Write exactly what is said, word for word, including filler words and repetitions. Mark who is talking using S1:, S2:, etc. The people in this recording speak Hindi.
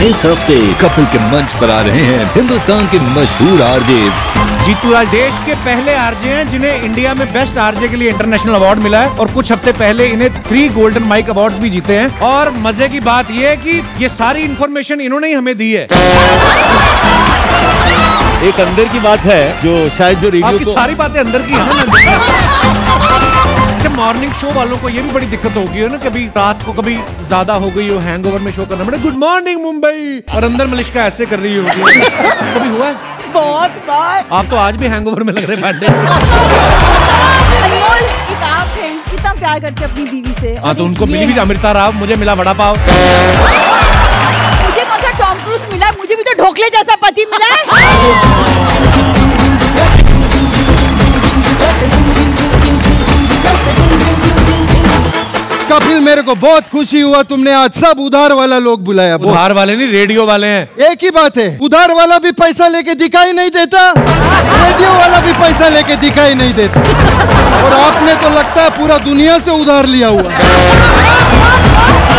S1: इस हफ्ते कपिल के मंच पर आ रहे हैं हिंदुस्तान के मशहूर आरजेज।
S2: जीतू राज देश के पहले आरजे हैं जिन्हें इंडिया में बेस्ट आरजे के लिए इंटरनेशनल अवार्ड मिला है और कुछ हफ्ते पहले इन्हें थ्री गोल्डन माइक अवार्ड्स भी जीते हैं। और मजे की बात यह है कि ये सारी इंफॉर्मेशन इन्होंने ही हमें दी है।
S3: एक अंदर की बात है जो शायद जो रेडियो
S2: आपकी
S3: को...
S2: सारी बातें अंदर की हैं। मॉर्निंग शो वालों को ये भी बड़ी दिक्कत होगी है ना, कभी रात को कभी ज्यादा हो गई हो, हैंगओवर में शो करना पड़े, गुड मॉर्निंग मुंबई, और अंदर मलिश्का ऐसे कर रही होगी। कभी हुआ है?
S4: बहुत बार।
S2: आप तो आज भी हैंगओवर में लग रहे बैठे।
S4: अनमोल, एक आप हैं, कितना प्यार करते अपनी बीवी से।
S2: हाँ तो उनको मिली भी अमृता राव, मुझे मिला वड़ा पाव।
S4: मुझे कौन सा टॉम क्रूज मिला है, मुझे भी तो ढोकले जैसा पति मिला है।
S5: कपिल, मेरे को बहुत खुशी हुआ तुमने आज सब उधार वाला लोग बुलाया।
S2: उधार वाले नहीं, रेडियो वाले हैं।
S5: एक ही बात है, उधार वाला भी पैसा लेके दिखाई नहीं देता, रेडियो वाला भी पैसा लेके दिखाई नहीं देता, और आपने तो लगता है पूरा दुनिया से उधार लिया हुआ।